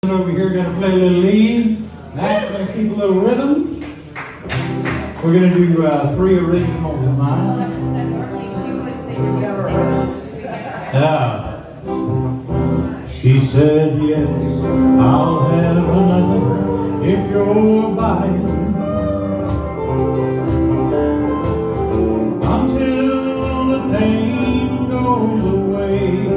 Over here going to play a little lead. Matt's going to keep a little rhythm. We're going to do 3 originals of mine. She said, yes, I'll have another if you're buying. Until the pain goes away.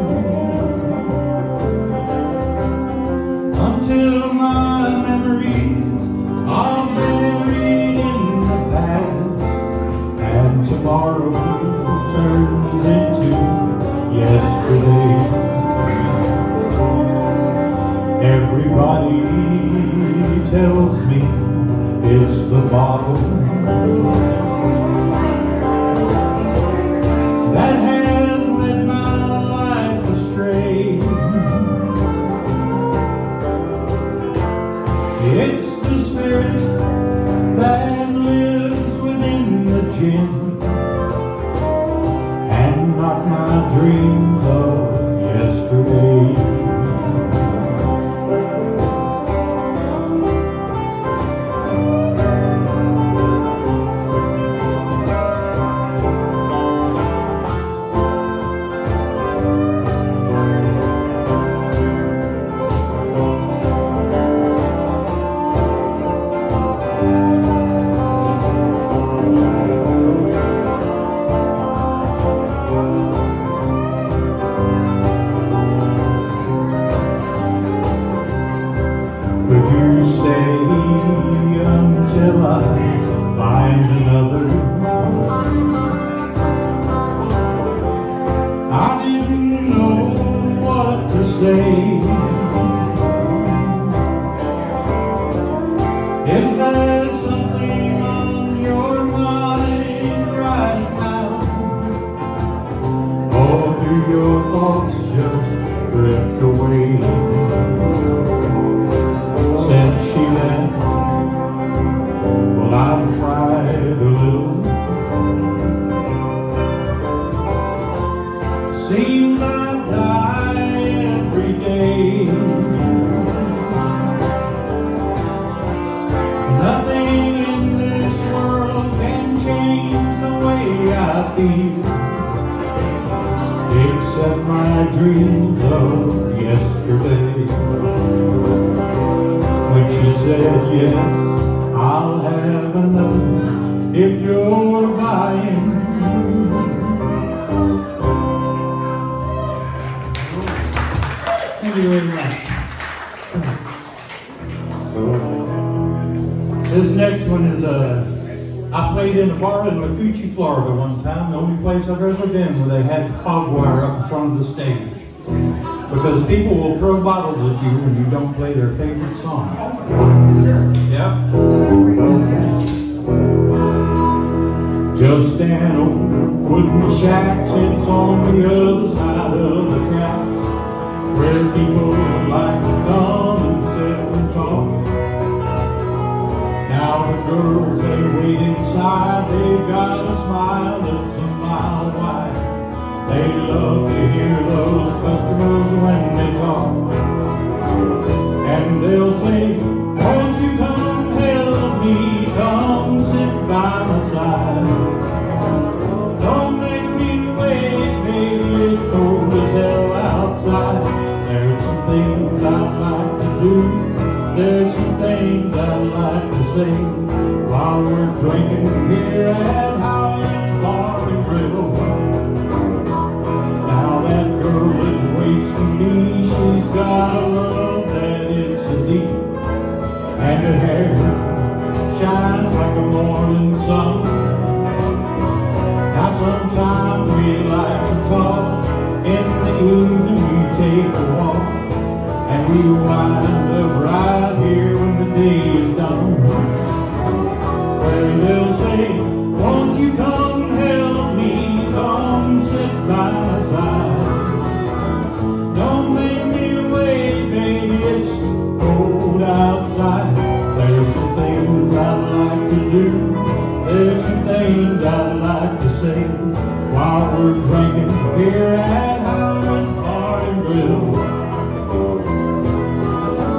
Until my memories are buried in the past, and tomorrow turns into yesterday. Everybody tells me it's the bottle that has led my life astray. It's the spirit that lives within the gin, and not my dreams of yesterday. Until I find another. I didn't know what to say. Is there something on your mind right now? Or do your thoughts just drift away? Since she left, well, I've cried a little. Seems I die every day. Nothing in this world can change the way I feel, except my dreams of yesterday. When she said, yes, I'll have another if you're buying. Thank you very much. This next one is I played in a bar in Macucci, Florida one time, the only place I've ever been where they had barbed wire up in front of the stage. Because people will throw bottles at you when you don't play their favorite song. Yep. Just an old wooden shack sits on the other side of the tracks, where people like to come and sit and talk. Now the girls, they wait inside, they've got a smile that's a mile wide. They love to hear those customers when they talk, and they'll say, won't you come help me, come sit by my side. Don't make me wait, baby, it's cold as hell outside. There's some things I'd like to do, there's some things I'd like to say, while we're drinking here at Howland's Bar and Grill. Now that girl that waits for me, she's got a love that is so deep, and her hair shines like a morning sun. Now sometimes we like to talk, in the evening we take a walk, and we wind up right here when the day is done, where they'll say, won't you come help me, come sit by my side. Don't make me wait, baby, it's cold outside. There's some things I'd like to do, there's some things I'd like to say, while we're drinking here at Howland's Bar and Grill.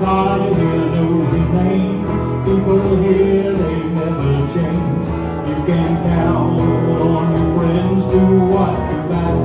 Everybody here knows your name. People here, they never change. You can count on your friends to watch your back.